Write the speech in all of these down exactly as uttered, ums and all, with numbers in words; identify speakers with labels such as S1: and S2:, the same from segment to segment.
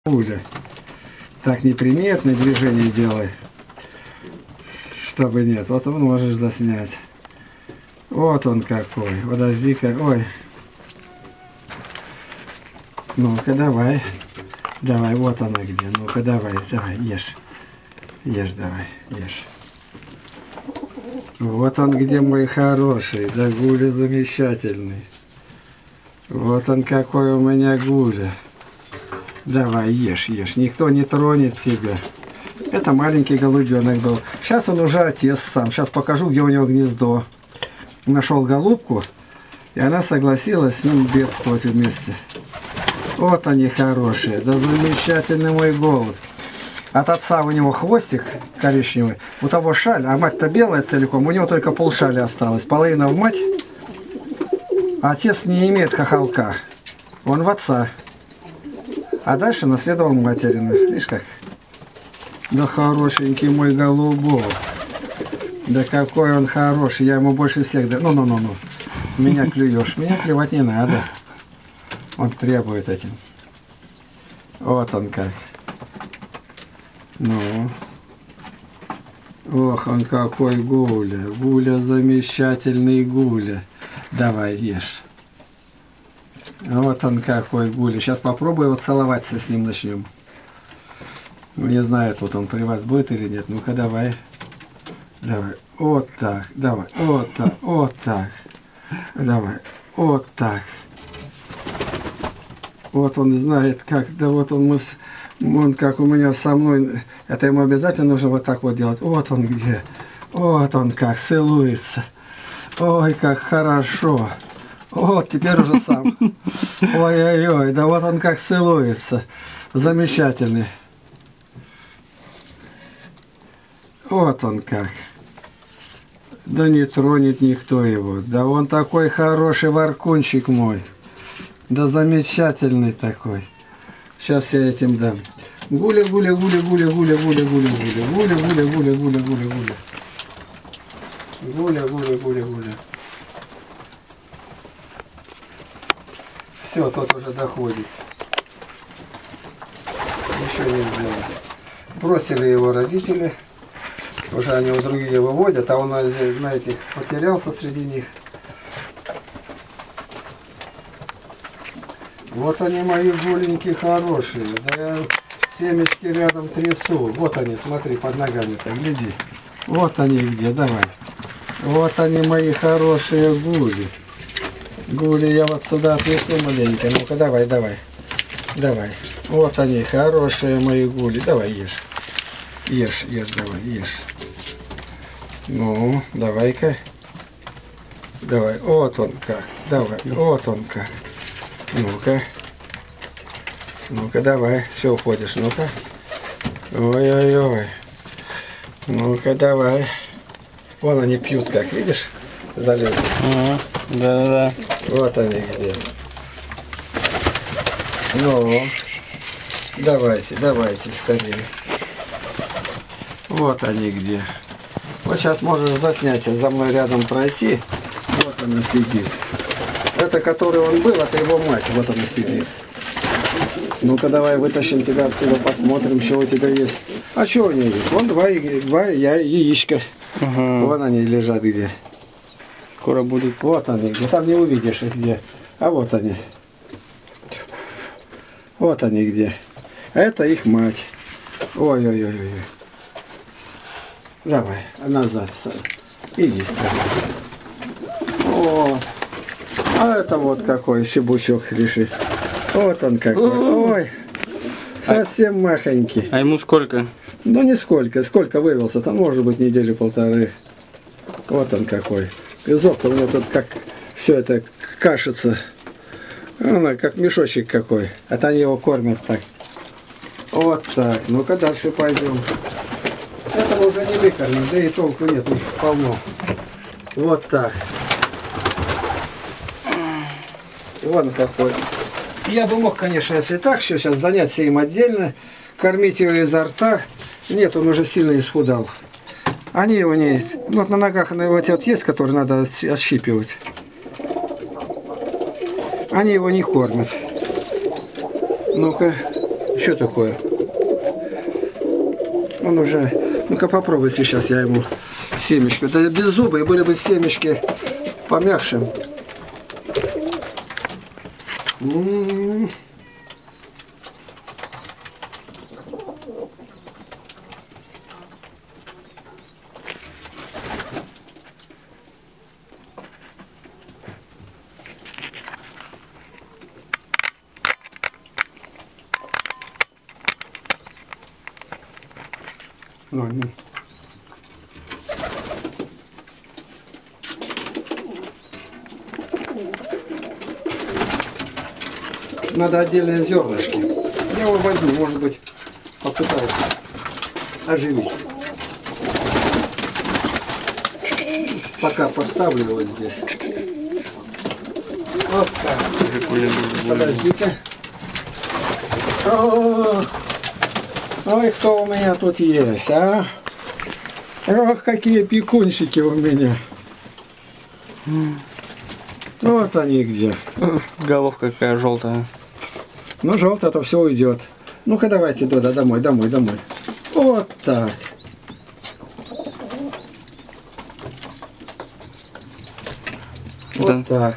S1: Гуля. Так неприметное движение делай, чтобы нет. Вот он можешь заснять. Вот он какой. Подожди-ка. Ой. Ну-ка, давай. Давай, вот она где. Ну-ка, давай, давай, ешь. Ешь, давай, ешь. Вот он где, мой хороший. Да, Гуля замечательный. Вот он какой у меня Гуля. Давай, ешь, ешь. Никто не тронет тебя. Это маленький голубенок был. Сейчас он уже отец сам. Сейчас покажу, где у него гнездо. Нашел голубку, и она согласилась с ним бедствовать вместе. Вот они хорошие. Да замечательный мой голубь. От отца у него хвостик коричневый. У того шаль, а мать-то белая целиком. У него только полшали осталось. Половина в мать. А отец не имеет хохолка. Он в отца. А дальше наследовал материну. Видишь как? Да хорошенький мой голубок. Да какой он хороший. Я ему больше всех... Да... Ну, ну, ну, ну. Меня клюешь. Меня клевать не надо. Он требует этим. Вот он как. Ну. Ох, он какой Гуля. Гуля замечательный Гуля. Давай, ешь. Вот он какой Гуля. Сейчас попробую вот целоваться с ним начнем. Не знаю, тут он при вас будет или нет. Ну-ка, давай. Давай. Вот так. Давай. Вот так. Вот так. Давай. Вот так. Вот он знает как. Да вот он, мы, он как у меня со мной. Это ему обязательно нужно вот так вот делать. Вот он где. Вот он как целуется. Ой, как хорошо. Вот, теперь уже сам. Ой-ой-ой, да вот он как целуется. Замечательный. Вот он как. Да не тронет никто его. Да он такой хороший воркунчик мой. Да замечательный такой. Сейчас я этим дам. Гуля, гуля, гуля, гуля, гуля, гуля, гуля, гуля. Гуля, гуля, гуля, гуля, гуля, гуля. Гуля, гуля, гуля, гуля. Все, тот уже доходит. Ничего не сделал. Бросили его родители. Уже они у другие выводят, а он на, на этих потерялся среди них. Вот они мои гуленьки хорошие. Да я семечки рядом трясу. Вот они, смотри, под ногами там, гляди. Вот они где, давай. Вот они мои хорошие гули. Гули я вот сюда отнесу маленько. Ну-ка, давай, давай. Давай. Вот они, хорошие мои гули. Давай, ешь. Ешь, ешь, давай, ешь. Ну, давай-ка. Давай, вот он как. Давай, вот он как. Ну-ка. Ну-ка, давай. Все, уходишь. Ну-ка. Ой-ой-ой. Ну-ка, давай. Вон они пьют как, видишь? Залезли.
S2: Ага. Да-да-да.
S1: Вот они где. Ну, давайте, давайте скорее. Вот они где. Вот сейчас можешь заснять, за мной рядом пройти. Вот она сидит. Это который он был, это его мать. Вот она сидит. Ну-ка давай вытащим тебя отсюда, посмотрим, что у тебя есть. А что у нее есть? Вон два, два я, яичка.
S2: Ага.
S1: Вон они лежат где.
S2: Скоро будут.
S1: Вот они где. Там не увидишь их где. А вот они. Вот они где. Это их мать. Ой-ой-ой-ой. Давай, назад. Иди. О, а это вот какой щебучок лежит. Вот он какой. Ой, совсем махонький.
S2: А ему сколько?
S1: Ну, нисколько. Сколько вывелся? Там может быть недели полторы. Вот он какой. Зоб-то у него тут как все это кашится. Она как мешочек какой. Это они его кормят так. Вот так. Ну-ка дальше пойдем. Этого уже не выкормим, да и толку нет, их полно. Вот так. Вон какой. Я бы мог, конечно, если так, сейчас заняться им отдельно, кормить его изо рта. Нет, он уже сильно исхудал. Они его не... Вот на ногах на вот этот есть, который надо отщипивать. Они его не кормят. Ну-ка. Что такое? Он уже... Ну-ка попробуй сейчас я ему семечки. Да без зубы, были бы семечки помягче. М-м-м. Ну, не. Надо отдельные зернышки. Я его возьму, может быть, попытаюсь оживить. Пока поставлю вот здесь. Вот так. Подожди-ка. Ой, кто у меня тут есть, а? Ох, какие пекунчики у меня. Вот они где.
S2: Головка какая желтая.
S1: Ну, желтое это все уйдет. Ну-ка, давайте, Дода, домой, домой, домой. Вот так. Вот так.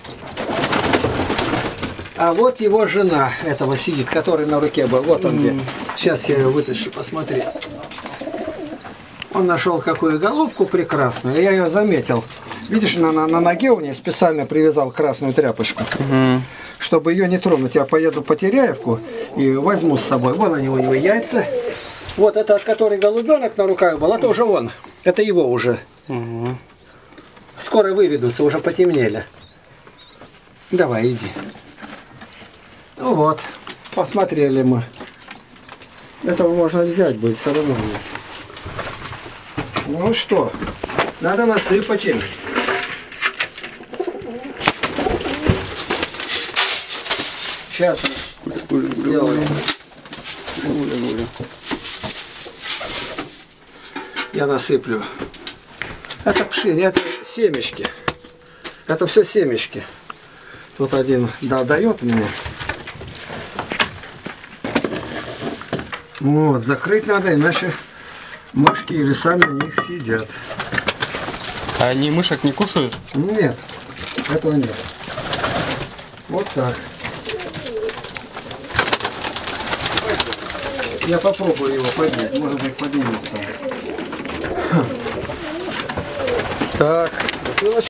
S1: А вот его жена этого сидит, который на руке был. Вот он где. Сейчас я ее вытащу, посмотри. Он нашел какую головку прекрасную. Я ее заметил. Видишь, на, на, на ноге у нее специально привязал красную тряпочку. Угу. Чтобы ее не тронуть. Я поеду по Теряевку и возьму с собой. Вон они у него яйца. Вот это, который голубенок на руках был, это уже он. Это его уже. Угу. Скоро выведутся, уже потемнели. Давай, иди. Ну вот, посмотрели мы. Этого можно взять будет все равно. Ну что, надо насыпать им. Сейчас мы сделаем. Я насыплю. Это пшень, это семечки. Это все семечки. Тут один да, дает мне. Вот, закрыть надо, иначе мышки или сами в них сидят.
S2: А они мышек не кушают?
S1: Нет, этого нет. Вот так. Я попробую его поднять, может быть поднимется. Так.